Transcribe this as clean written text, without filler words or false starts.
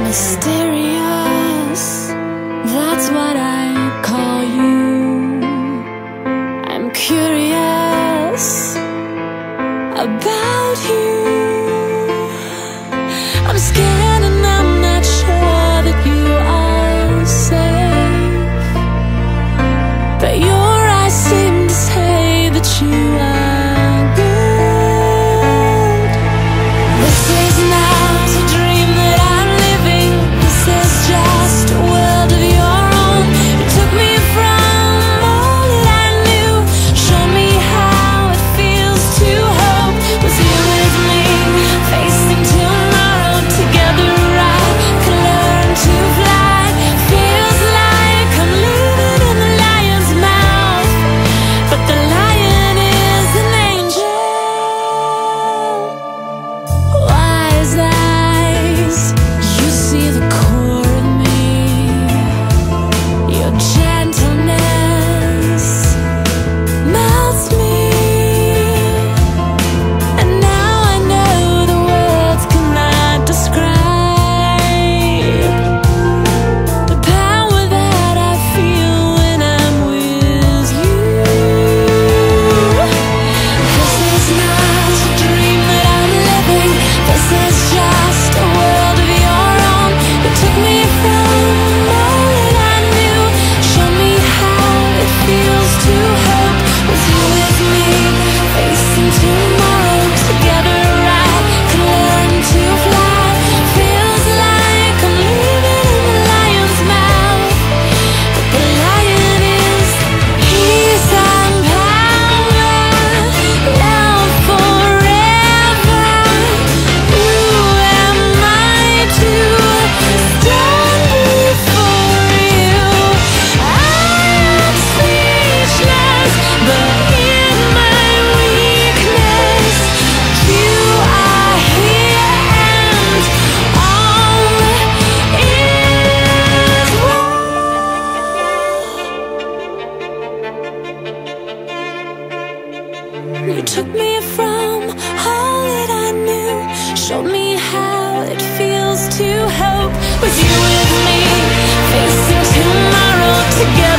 Mysterious, that's what I call you. I'm curious about you. I'm scared and I'm not sure that you are safe, but your eyes seem to say that you are good. This is not a dream that I'm living. This is just a world of your own. You took me from all that I knew, showed me how it feels to hope. Was you with me, facing tomorrow together? I could learn to fly. Feels like I'm living in the lion's mouth, but the lion is an angel. Wise eyes, you see the core of me. Your gentleness melts me, and now I know the words cannot describe the power that I feel when I'm with you. This is not a dream that I'm living. This is just a world of your own. You took me from all that I knew, showed me how it feels to hope. Was you with me, facing tomorrow together? I could learn to fly. Feels like I'm living in the lion's mouth, but the lion is peace and power, love forever. Who am I to stand before you? I am speechless, but in my weakness, you are here, and all is well. You took me from all that I knew, showed me how it feels to hope. With you with me, facing tomorrow together.